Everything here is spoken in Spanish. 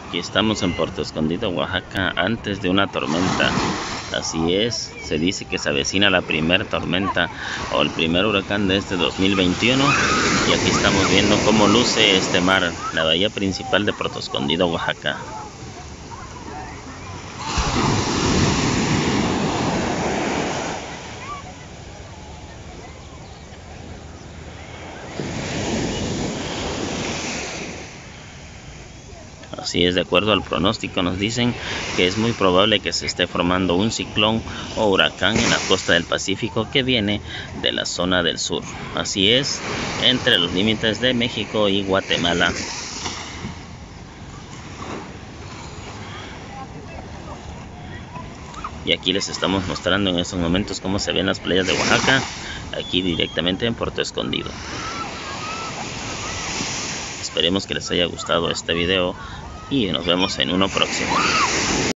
Aquí estamos en Puerto Escondido, Oaxaca, antes de una tormenta. Así es, se dice que se avecina la primera tormenta o el primer huracán de este 2021. Y aquí estamos viendo cómo luce este mar, la bahía principal de Puerto Escondido, Oaxaca. Así es, de acuerdo al pronóstico nos dicen que es muy probable que se esté formando un ciclón o huracán en la costa del Pacífico que viene de la zona del sur. Así es, entre los límites de México y Guatemala. Y aquí les estamos mostrando en estos momentos cómo se ven las playas de Oaxaca, aquí directamente en Puerto Escondido. Esperemos que les haya gustado este video y nos vemos en uno próximo.